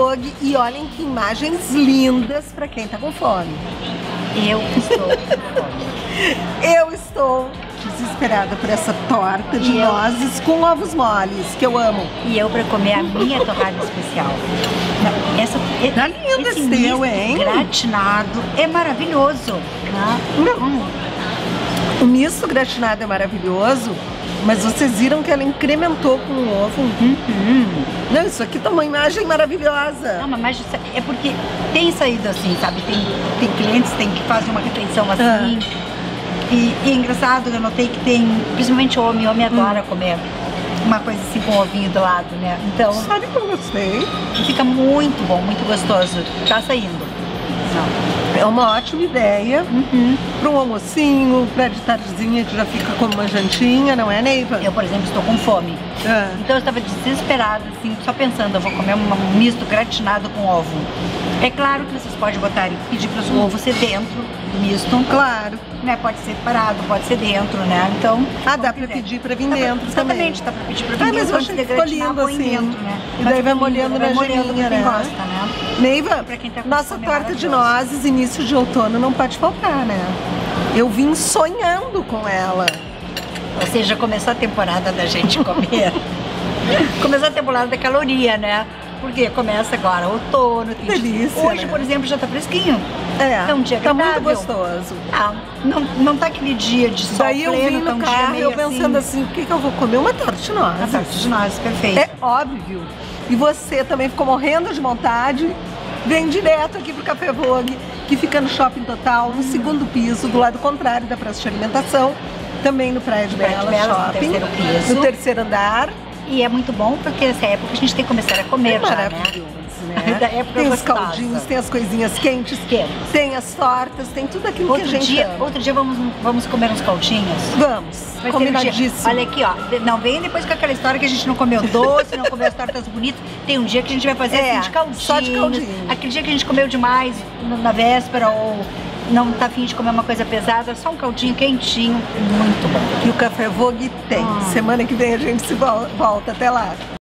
Vogue e olhem que imagens lindas para quem tá com fome. Eu estou com fome. Eu estou desesperada por essa torta de nozes com ovos moles, que eu amo. E eu para comer a minha torrada especial. Tá lindo esse teu, hein? Gratinado é maravilhoso. Né? O misto gratinado é maravilhoso, mas vocês viram que ela incrementou com o ovo. Não, isso aqui tá uma imagem maravilhosa. Não, mas é porque tem saído assim, sabe? Tem clientes que fazem uma refeição assim. E é engraçado, eu notei que tem, principalmente homem adora comer uma coisa assim com ovinho do lado, né? Então, sabe que eu gostei? Fica muito bom, muito gostoso. Tá saindo. É uma ótima ideia para um almocinho, para de tardezinha que já fica como uma jantinha, não é, Neiva? Eu, por exemplo, estou com fome. Então eu estava desesperada, assim, só pensando, eu vou comer um misto gratinado com ovo. É claro que vocês podem botar e pedir para o ovo ser dentro do misto. Claro. Né? Pode ser separado, pode ser dentro, né? Então. Dá para pedir para vir dentro também. Exatamente, dá para pedir para vir dentro. Mas eu achei que ficou lindo assim. Dentro, né? E daí vai molhando na geminha, né? Gosta, né? Neiva, nossa torta de nozes, início de outono, não pode faltar, né? Eu vim sonhando com ela. Ou seja, começou a temporada da gente comer. Começou a temporada da caloria, né? Porque começa agora outono. Delícia, hoje, né? por exemplo, já tá fresquinho. É um dia tá agradável. muito gostoso. Não tá aquele dia de sol daí pleno, eu vim no carro, eu pensando assim, o que eu vou comer? Uma torta de nozes. Uma torta de nozes, perfeito. É óbvio. E você também ficou morrendo de vontade. Vem direto aqui pro Café Vogue, que fica no Shopping Total, no segundo piso, do lado contrário da praça de alimentação. Também no Praia de Belas Shopping, no terceiro piso. No terceiro andar. E é muito bom porque nessa época a gente tem que começar a comer já, maravilhoso, né? Da época tem os gostosa. caldinhos, tem as coisinhas quentes, tem as tortas, tem tudo aquilo que a gente ama. Outro dia vamos comer uns caldinhos? Vamos, combinadíssimo. Olha aqui, ó, não vem depois com aquela história que a gente não comeu doce, não comeu as tortas bonitas. Tem um dia que a gente vai fazer assim de caldinhos. Só de caldinho. Aquele dia que a gente comeu demais na véspera ou não tá afim de comer uma coisa pesada, só um caldinho quentinho, muito bom. E o Café Vogue tem. Semana que vem a gente se volta. Até lá.